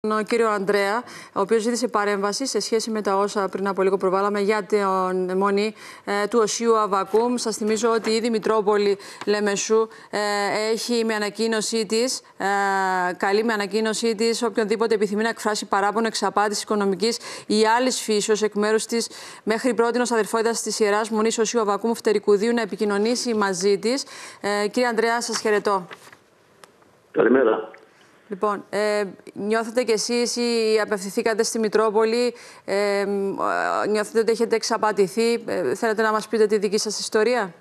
Τον κύριο Ανδρέα, ο οποίος ζήτησε παρέμβαση σε σχέση με τα όσα πριν από λίγο προβάλαμε για την αιμονή του Οσίου Αββακούμ. Σας θυμίζω ότι η Μητρόπολη Λεμεσού έχει με ανακοίνωσή της, καλεί με ανακοίνωσή της οποιονδήποτε επιθυμεί να εκφράσει παράπονο εξαπάτησης οικονομικής ή άλλης φύσεως εκ μέρους της μέχρι πρότινος αδερφότητας της Ιεράς Μονής Οσίου Αββακούμ Φτερικουδίου να επικοινωνήσει μαζί της. Κύριε Ανδρέα, σας χαιρετώ. Καλημέρα. Λοιπόν, νιώθετε κι εσείς ή απευθυνθήκατε στη Μητρόπολη, νιώθετε ότι έχετε εξαπατηθεί, θέλετε να μας πείτε τη δική σας ιστορία?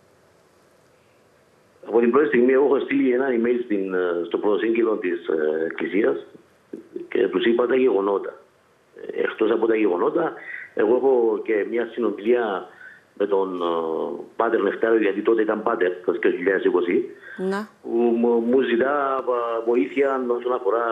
Από την πρώτη στιγμή έχω στείλει ένα email στο προσύγγυλο της Εκκλησίας και τους είπα τα γεγονότα. Εκτός από τα γεγονότα, εγώ έχω και μια συνομιλία με τον Πάτερ Νεκτάριο, γιατί τότε ήταν Πάτερ το 2020, ναι, που μου ζητά βοήθεια όσον αφορά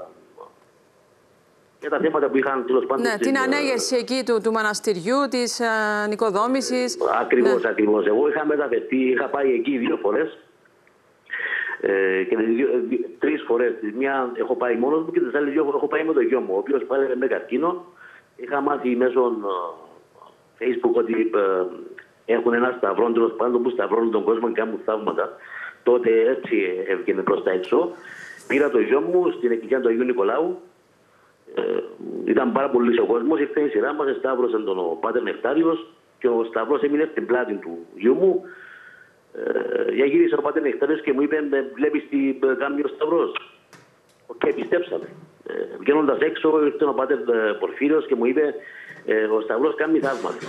για τα θέματα που είχαν τέλος πάντων. Ναι, την ανέγερση εκεί του μοναστηριού, της νοικοδόμησης. Ακριβώς, ναι. ακριβώς. Εγώ είχα μεταφερθεί, είχα πάει εκεί 2 φορές και 3 φορές. Μια έχω πάει μόνος μου και τις άλλες 2 έχω πάει με το γιο μου, ο οποίος πάλευε με καρκίνο. Είχα μάθει μέσω Facebook ότι έχουν ένα σταυρό, τέλος πάντων, που σταυρώνουν τον κόσμο και κάνουν θαύματα. Τότε έτσι έβγαινε προς τα έξω. Πήρα το γιο μου στην εκκλησία του Αγίου Νικολάου. Ήταν πάρα πολύ ο κόσμος. Ήρθε η σειρά μας, σταύρωσε τον ο Πάτερ Νεκτάριος και ο σταυρός έμεινε στην πλάτη του γιού μου. Γύρισε ο Πάτερ Νεκτάριος και μου είπε: βλέπεις τι κάνει ο σταυρός? Και πιστέψαμε. Βγαίνοντας έξω, ήρθε ο Πάτερ Πορφύριος και μου είπε: ο σταυρός κάνει θαύματα.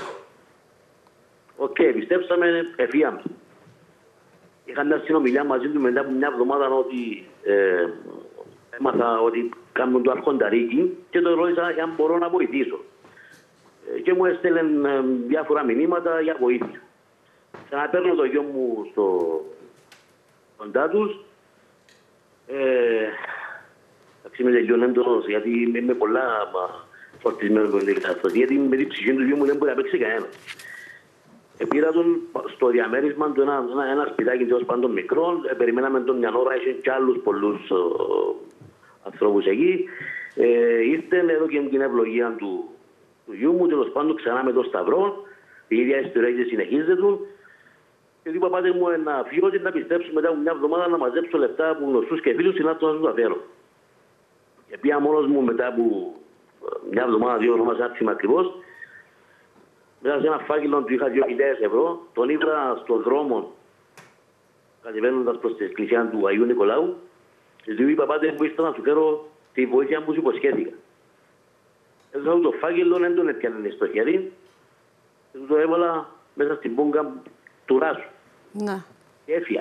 Πιστέψαμε, εφύγαμε. Είχα μια συνομιλία μαζί του μετά από μια εβδομάδα ότι έμαθα ότι κάνουν το αρχονταρίκι και το ρώτησα αν μπορώ να βοηθήσω. Και μου έστελνε διάφορα μηνύματα για βοήθεια. Ξαναπαίρνω το γιο μου στο κοντά τους. Εντάξει, είμαι τελειών έντονος, γιατί είμαι πολλά φορτισμένος με την κατάσταση, γιατί με την ψυχή του γιου μου δεν μπορεί να παίξει κανένα. Πήρα τον στο διαμέρισμα του ένα σπιτάκι τέλος πάντων μικρό, περιμέναμε τον μια ώρα, είχε και άλλους πολλούς ανθρώπους εκεί. Ήρθε εδώ και την ευλογία του γιου μου, τέλος πάντων ξανά με τον σταυρό, η ίδια ιστορία και συνεχίζεται του. Και είπα: πάτε μου να φύγω και να πιστέψω μετά από μια εβδομάδα να μαζέψω λεφτά από γνωστούς και φίλους και να τους τα φέρω. Και πήγα μόνος μου μετά από μια εβδομάδα, 2 εβδομάδες άξιμα ακριβώς. Μέσα σε ένα φάκελο του είχα 2.000 ευρώ, τον είδα στον δρόμο κατεβαίνοντας προς την εκκλησία του Αγίου Νικολάου και του είπα: πάτε μου, ήρθα να σου φέρω τη βοήθεια που σου υποσχέθηκα. Έδωσα το φάκελο, δεν τον έπιανε στο χέρι και του το έβαλα μέσα στην πούγκα του ράσου. Ναι. Και έφυγα.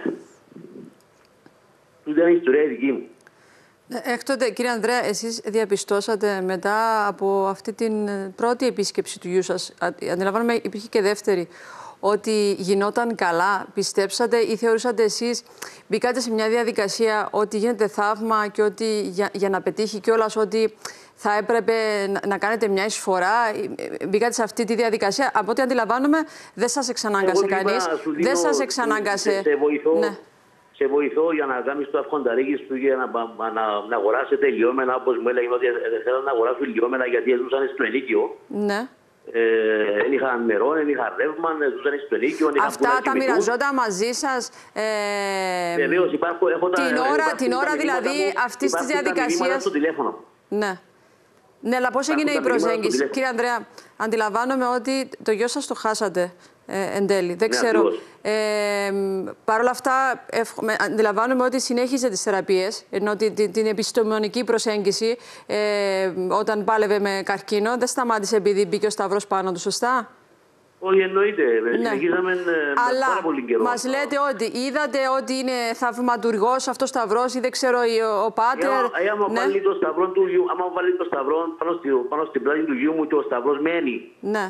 Του ήταν η ιστορία δική μου. Έκτοτε, κύριε Ανδρέα, εσείς διαπιστώσατε μετά από αυτή την πρώτη επίσκεψη του γιού σας, αντιλαμβάνομαι υπήρχε και δεύτερη, ότι γινόταν καλά, πιστέψατε ή θεωρούσατε εσείς, μπήκατε σε μια διαδικασία ότι γίνεται θαύμα και ότι για να πετύχει κιόλας ότι θα έπρεπε να κάνετε μια εισφορά, μπήκατε σε αυτή τη διαδικασία? Από ό,τι αντιλαμβάνομαι δεν σας εξανάγκασε κανείς, δεν σας εξανάγκασε. Σε βοηθώ για να κάνεις το αρχονταρίκι σου και να αγοράσετε λιώμενα, όπως μου έλεγε ότι δεν θέλουν να αγοράσουν λιώμενα γιατί ζούσαν στο ενίκιο. Ναι. Δεν είχαν νερό, δεν είχαν ρεύμα, ζούσαν στο ενίκιο. Αυτά τα μοιραζόταν μαζί σας βεβαίως, την ώρα δηλαδή αυτής της διαδικασίας? Στο τηλέφωνο. Ναι. Ναι, αλλά πώς έγινε η προσέγγιση? Κύριε Ανδρέα, αντιλαμβάνομαι ότι το γιο σας το χάσατε εν τέλει. Δεν ξέρω. Παρ' όλα αυτά, αντιλαμβάνομαι ότι συνέχιζε τις θεραπείες, ενώ την επιστημονική προσέγγιση όταν πάλευε με καρκίνο δεν σταμάτησε επειδή μπήκε ο σταυρός πάνω του, σωστά? Όχι, εννοείται. Συνεχίζαμε πάρα πολύ καιρό. Μας λέτε ότι είδατε ότι είναι θαυματουργός αυτός ο σταυρός ή δεν ξέρω ο Πάτερ. Άμα βάλει το σταυρό του γιου, άμα βάλει το σταυρό πάνω στην πλάτη του γιου μου και ο σταυρός μένει. Ναι.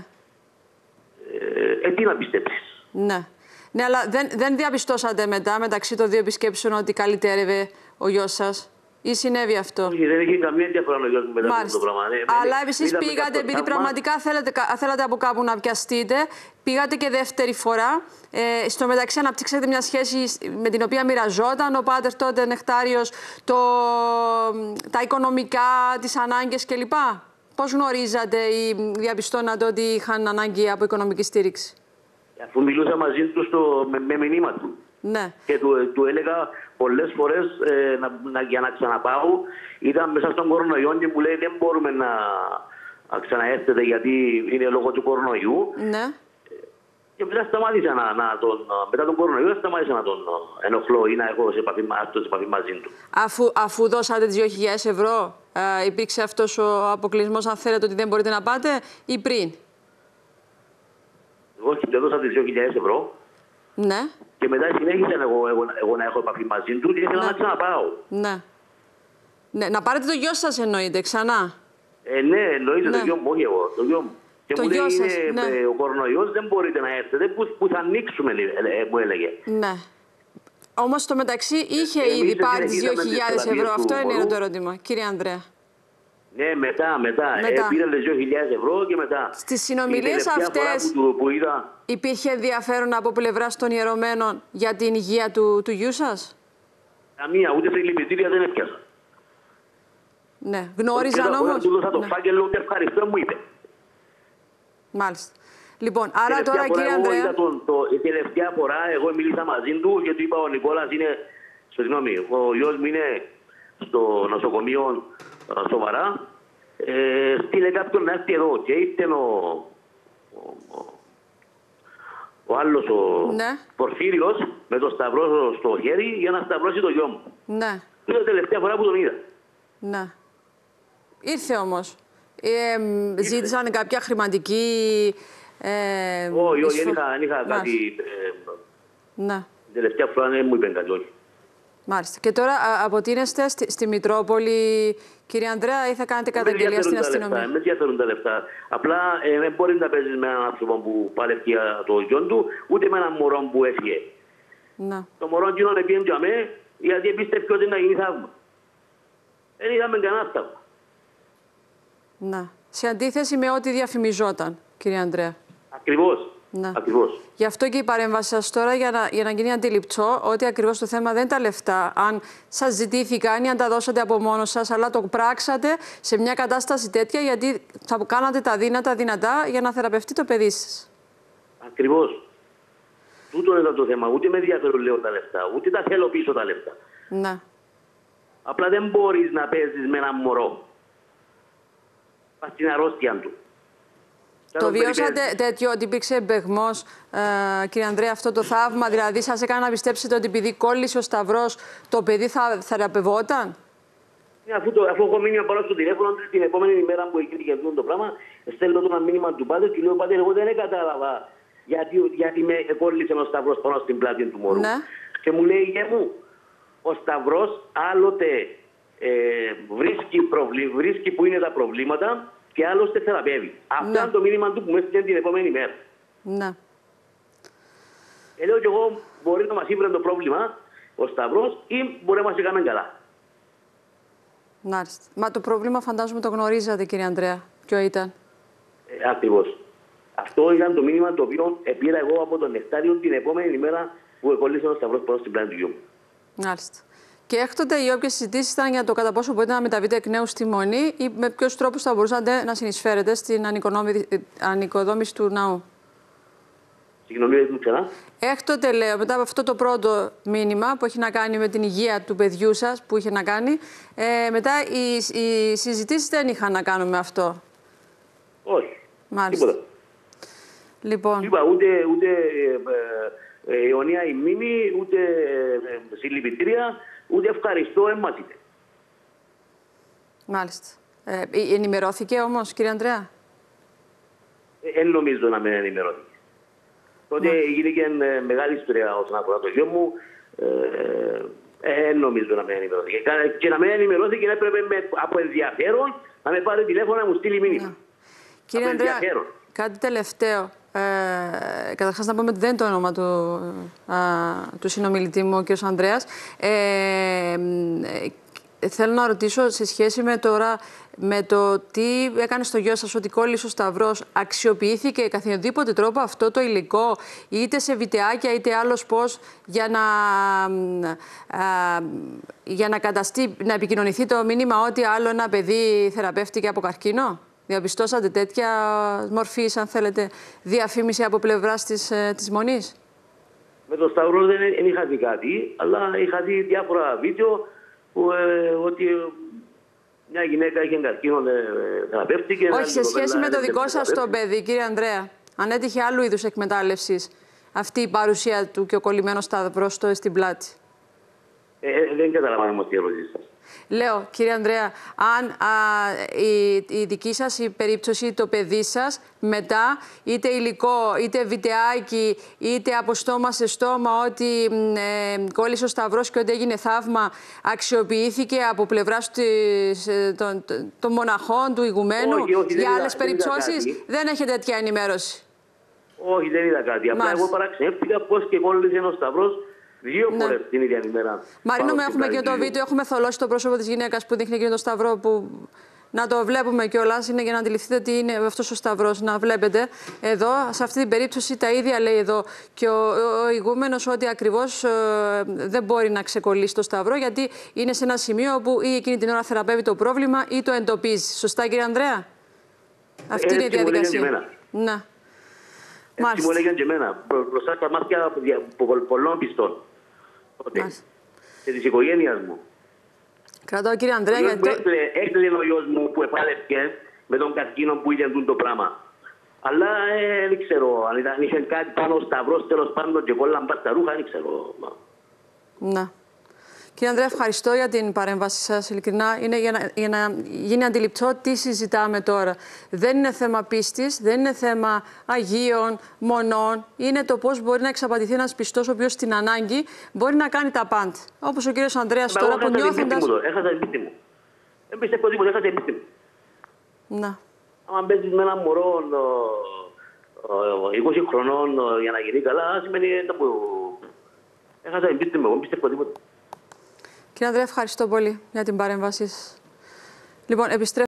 Τι να πιστέψεις? Ναι. Ναι, αλλά δεν διαπιστώσατε μετά μεταξύ των 2 επισκέψεων ότι καλυτέρευε ο γιος σας? ή συνέβη αυτό? Όχι, δεν έχει καμία διαφορά ο γιος μου μετά το πράγμα. Αλλά εσείς πήγατε, επειδή πραγματικά θέλατε από κάπου να πιαστείτε, πήγατε και δεύτερη φορά. Στο μεταξύ αναπτύξατε μια σχέση με την οποία μοιραζόταν ο πάτερ τότε Νεκτάριος τα οικονομικά, τις ανάγκες κλπ. Πώς γνωρίζατε ή διαπιστώνατε ότι είχαν ανάγκη από οικονομική στήριξη? Αφού μιλούσα μαζί του με μηνύμα του. Ναι. Και του έλεγα πολλές φορές για να ξαναπάω. Ήταν μέσα στον κορονοϊό και μου λέει δεν μπορούμε να ξαναέρθετε γιατί είναι λόγω του κορονοϊού. Ναι. Και μετά σταμάτησα μετά τον κορονοϊό σταμάτησα να τον ενοχλώ ή να έχω σε επαφή μαζί του. Αφού δώσατε τις 2.000 ευρώ, υπήρξε αυτός ο αποκλεισμός, αν θέλετε, ότι δεν μπορείτε να πάτε, ή πριν? Εγώ έδωσα τις 2.000 ευρώ. Ναι. Και μετά συνέχισα εγώ να έχω επαφή μαζί του και ήθελα να ξαναπάω. Ναι. Ναι. Να πάρετε το γιο σας εννοείται ξανά? Ναι, εννοείται το γιο μου, όχι εγώ. Το γιο μου. Και το μου λέει σας, ο κορονοϊός, δεν μπορείτε να έρθετε, που θα ανοίξουμε, μου έλεγε. Ναι. Όμως στο μεταξύ είχε ήδη πάρει τις 2.000 ευρώ. Αυτό είναι το ερώτημα, κύριε Ανδρέα. Ναι, μετά. Πήρε τις 2.000 ευρώ και μετά. Στις συνομιλίες αυτές υπήρχε ενδιαφέρον από πλευράς των ιερωμένων για την υγεία του γιού σας? Καμία, ούτε σε λυπητήρια δεν έπιασα. Ναι, γνώριζαν όμως. Του δώσα το φάκελο και ευχαριστώ, μου είπε. Μάλιστα. Λοιπόν, άρα τώρα κύριε Ανδρέα. Η τελευταία φορά εγώ μίλησα μαζί του και του είπα ο Νικόλας είναι. Συγγνώμη, ο γιος μου είναι στο νοσοκομείο σοβαρά. Στείλε κάποιον να έρθει εδώ και ήρθε ο άλλος ναι. Πορφύριος με το σταυρό στο χέρι για να σταυρώσει το γιο μου. Ναι. Είναι η τελευταία φορά που τον είδα. Ναι. Ήρθε όμως. Ζήτησαν κάποια χρηματική... όχι, δεν είχα κάτι... Ναι. Την τελευταία φορά δεν μου είπαν κάτι, όχι. Μάλιστα. Και τώρα αποτείνεστε στη Μητρόπολη, κύριε Ανδρέα, ή θα κάνετε καταγγελία στην αστυνομία? Με ενδιαφέρουν τα λεφτά. Απλά δεν μπορεί να παίζει με έναν άνθρωπο που παλεύει για το γιο του, ούτε με έναν μωρό που έφυγε. Να. Το μωρό κοινό πήγαινε για μέ, γιατί πίστευε ότι να γίνει θαύμα. Δεν είδαμε κανένα θαύμα. Να. Σε αντίθεση με ό,τι διαφημιζόταν, κύριε Ανδρέα. Ακριβώς. Ναι. Ακριβώς. Γι' αυτό και η παρέμβαση σας τώρα για να γίνει αντιληπτό ότι ακριβώς το θέμα δεν είναι τα λεφτά. Αν σας ζητήθηκαν ή αν τα δώσατε από μόνο σας, αλλά το πράξατε σε μια κατάσταση τέτοια γιατί θα κάνατε τα δυνατά για να θεραπευτεί το παιδί σας. Ακριβώς. Τούτο είναι το θέμα. Ούτε με ενδιαφέρουν λέω τα λεφτά, ούτε τα θέλω πίσω τα λεφτά. Ναι. Απλά δεν μπορείς να παίζεις με ένα μωρό. Πας στην αρρώστια του. Το βιώσατε τέτοιο ότι υπήρξε εμπεγμός, κύριε Ανδρέα, αυτό το θαύμα? Δηλαδή σας έκανε να πιστέψετε ότι επειδή κόλλησε ο σταυρός το παιδί θα θεραπευόταν? Αφού έχω μείνει απ' όλα στο τηλέφωνο την επόμενη ημέρα που έγινε αυτό το πράγμα, στέλνω το ένα μήνυμα του πάτερ και λέω: Πάτερ, εγώ δεν κατάλαβα γιατί με κόλλησε ο σταυρός πάνω στην πλάτη του μωρού. Ναι. Και μου λέει: Γε μου, ο σταυρός άλλοτε βρίσκει που είναι τα προβλήματα και άλλωστε θεραπεύει. Αυτό είναι το μήνυμα του που μου έστειλε την επόμενη μέρα. Ναι. Λέω κι εγώ: Μπορεί να μας ήβρε το πρόβλημα ο σταυρός ή μπορεί να μας έκανε καλά. Μάλιστα. Μα το πρόβλημα φαντάζομαι το γνωρίζατε, κύριε Ανδρέα. Ποιο ήταν? Ακριβώς. Αυτό ήταν το μήνυμα το οποίο πήρα εγώ από τον Νεκτάριο την επόμενη ημέρα που εκολλήσε ο σταυρός πάνω στην πλάτη του γιού μου. Μάλιστα. Και έκτοτε οι όποιες συζητήσεις ήταν για το κατά πόσο μπορείτε να μεταβείτε εκ νέου στη Μονή ή με ποιους τρόπους θα μπορούσατε να συνεισφέρετε στην ανοικοδόμηση του ναού? Συγγνώμη, δεν μου ξανά. Έκτοτε, λέω, μετά από αυτό το πρώτο μήνυμα που έχει να κάνει με την υγεία του παιδιού σας, που είχε να κάνει, μετά οι συζητήσεις δεν είχαν να κάνουν με αυτό. Όχι. Μάλιστα. Τίποτα. Λοιπόν. Είπα ούτε αιωνία η μνήμη, ούτε συλληπιτήρια, ούτε ευχαριστώ εμμάτιτε. Μάλιστα. Ενημερώθηκε όμως, κύριε Ανδρέα? Δεν νομίζω να με ενημερώθηκε. Τότε γίνηκε μεγάλη ιστορία όσον αφορά το γιο μου. Νομίζω να με ενημερώθηκε. Και να με ενημερώθηκε έπρεπε από ενδιαφέρον να με πάρει τηλέφωνο να μου στείλει μήνυμα. Κύριε Ανδρέα, κάτι τελευταίο. Καταρχάς να πούμε ότι δεν είναι το όνομα του συνομιλητή μου, ο κ. Ανδρέας. Θέλω να ρωτήσω σε σχέση με το τι έκανε στο γιο σας, ότι κόλλησε ο Σταυρός, αξιοποιήθηκε καθιονδήποτε τρόπο αυτό το υλικό, είτε σε βιτεάκια είτε άλλος πώς, για να επικοινωνηθεί το μήνυμα ότι άλλο ένα παιδί θεραπεύτηκε από καρκίνο? Διαπιστώσατε τέτοια μορφή, αν θέλετε, διαφήμιση από πλευράς της Μονής? Με τον Σταυρό δεν είχα δει κάτι, αλλά είχα δει διάφορα βίντεο που ότι μια γυναίκα είχε καρκίνο, θεραπεύτηκε. Όχι, σε σχέση με το δικό σας το παιδί, κύριε Ανδρέα, αν έτυχε άλλου είδους εκμετάλλευσης αυτή η παρουσία του και ο κολλημένος Σταυρός στην πλάτη? Δεν καταλαβαίνω όμως τι ερώτηση σας. Λέω, κύριε Ανδρέα, αν η δική σας η περίπτωση, το παιδί σας, μετά, είτε υλικό, είτε βιτεάκι, είτε από στόμα σε στόμα, ότι κόλλησε ο Σταυρός και ότι έγινε θαύμα, αξιοποιήθηκε από πλευράς των μοναχών, του ηγουμένου, για άλλες περιπτώσεις, δεν έχετε τέτοια ενημέρωση? Όχι, δεν είδα κάτι. Απλά εγώ παραξενεύτηκα πώς και κόλλησε ο Σταυρός 2 φορές την ίδια ημέρα. Μαρίνο, έχουμε και το βίντεο, έχουμε θολώσει το πρόσωπο της γυναίκας που δείχνει και τον Σταυρό, που να το βλέπουμε κιόλας, είναι για να αντιληφθείτε τι είναι αυτός ο Σταυρός. Να βλέπετε εδώ, σε αυτή την περίπτωση τα ίδια λέει εδώ και ο ηγούμενος, ότι ακριβώς δεν μπορεί να ξεκολλήσει το Σταυρό, γιατί είναι σε ένα σημείο που ή εκείνη την ώρα θεραπεύει το πρόβλημα ή το εντοπίζει. Σωστά, κύριε Ανδρέα? Αυτή είναι η διαδικασία. Ναι. Έτσι μου έλεγαν και εμένα, μπροστά στα μάτια πολλών πιστών. Και της οικογένειας μου. Κρατάω, κύριε Ανδρέα, γιατί... Έκλαιγε ο γιος μου που επάλευκε με τον καρκίνο που είχε το πράγμα. Αλλά δεν ξέρω, αν είχε κάτι πάνω ο Σταυρός, τέλος πάντων, και κόλλαν πας τα ρούχα, δεν ξέρω. Να. Κύριε Ανδρέα, ευχαριστώ για την παρέμβαση σας. Ειλικρινά, είναι για να γίνει αντιληπτό τι συζητάμε τώρα. Δεν είναι θέμα πίστης, δεν είναι θέμα αγίων, μονών. Είναι το πώς μπορεί να εξαπατηθεί ένας πιστός, ο οποίος στην ανάγκη μπορεί να κάνει τα πάντα. Όπως ο κύριος Ανδρέας τώρα που νιώθοντας... Έχασα την πίστη μου. Δεν πιστεύω τίποτα, έχασα την πίστη μου. Να. Αν παίζεις με ένα μωρό 20 χρονών για να γίνει καλά, σημαίνει που έχασα την πίστη μου, δεν πιστεύω τίποτα. Κύριε Ανδρέα, ευχαριστώ πολύ για την παρέμβαση σας. Λοιπόν,